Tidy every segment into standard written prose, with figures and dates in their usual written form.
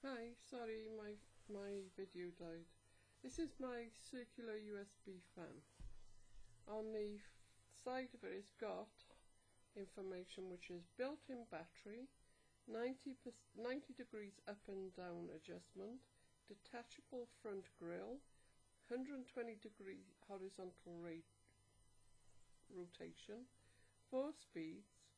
Hi, sorry my video died. This is my circular USB fan. On the side of it it's got information which is built-in battery, 90 degrees up and down adjustment, detachable front grille, 120 degree horizontal rotation, 4 speeds,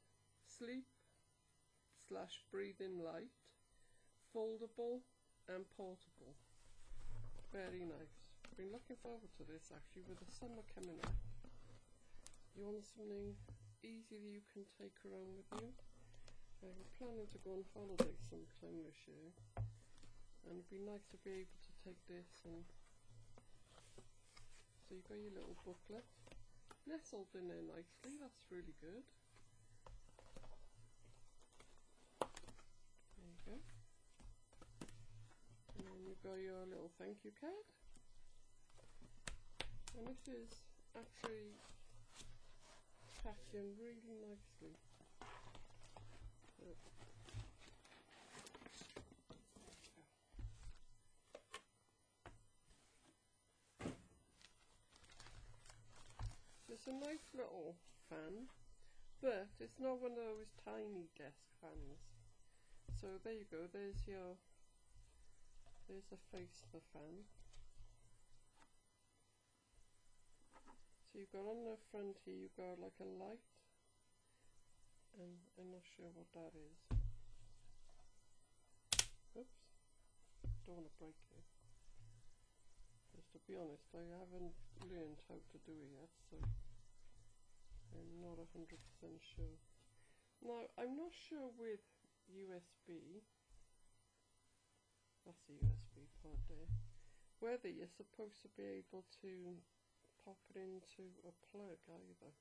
sleep/breathing light, foldable and portable. Very nice. I've been looking forward to this actually with the summer coming up. You want something easy that you can take around with you. I'm planning to go on holiday sometime this year and it'd be nice to be able to take this, and so you've got your little booklet nestled in there nicely. That's really good. There you go. And then you've got your little thank you card, and this is actually packed in really nicely. It's a nice little fan, but it's not one of those tiny desk fans. So there you go, there's the face of the fan. So you've got on the front here, you've got like a light, and I'm not sure what that is. Oops, don't want to break it. Because to be honest, I haven't learned how to do it yet, so I'm not 100% sure. Now, I'm not sure with USB, that's the USB part there, whether you're supposed to be able to pop it into a plug either.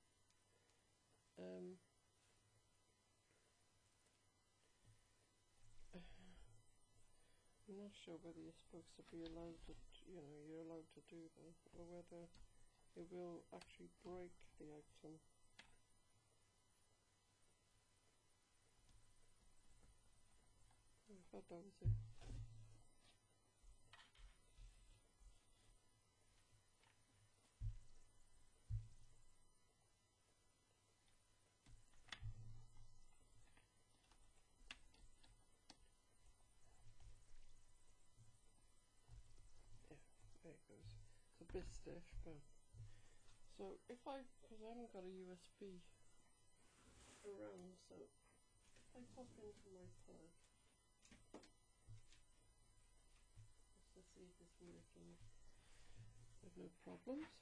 I'm not sure whether you're supposed to be allowed to, you're allowed to do that, or whether it will actually break the item. I thought that was it. There it goes. It's a bit stiff, but so because I haven't got a USB around, so if I pop into my plug, just to see if it's working with no problems.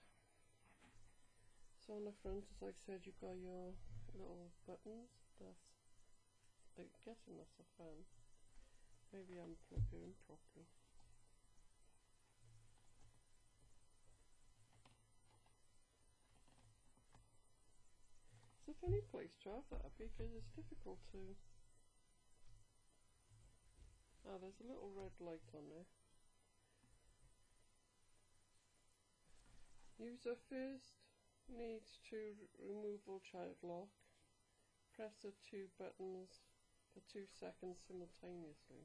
So on the front, as I said, you've got your little buttons. I'm guessing that's a fan. Maybe I'm plugged in properly. It's a funny place to have that because it's difficult to... Ah, there's a little red light on there. User first needs to removal child lock. Press the 2 buttons for 2 seconds simultaneously.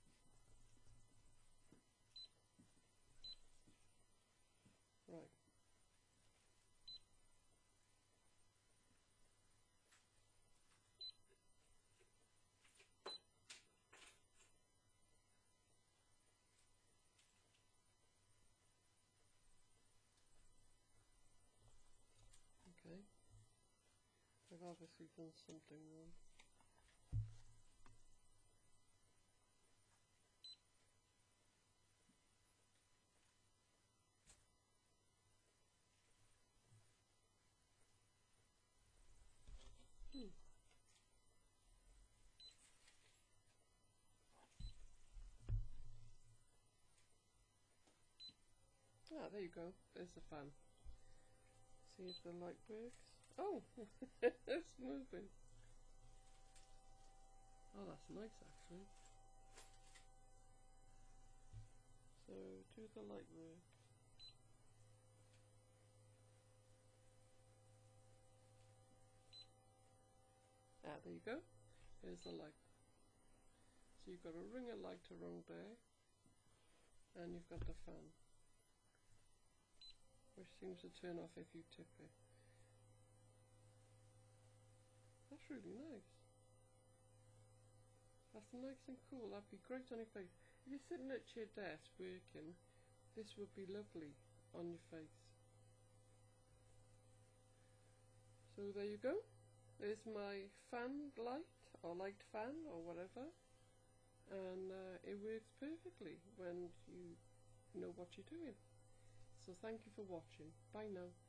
Right. Okay. I've obviously done something wrong. Ah, there you go. There's the fan. See if the light works. Oh, it's moving. Oh, that's nice actually. So, do the light work? Ah, there you go. There's the light. So So you've got a ring of light around there, and you've got the fan, which seems to turn off if you tip it. That's really nice. That's nice and cool. That'd be great on your face. If you're sitting at your desk working, this would be lovely on your face. So there you go. There's my fan light, or light fan, or whatever. And it works perfectly when you know what you're doing. So thank you for watching. Bye now.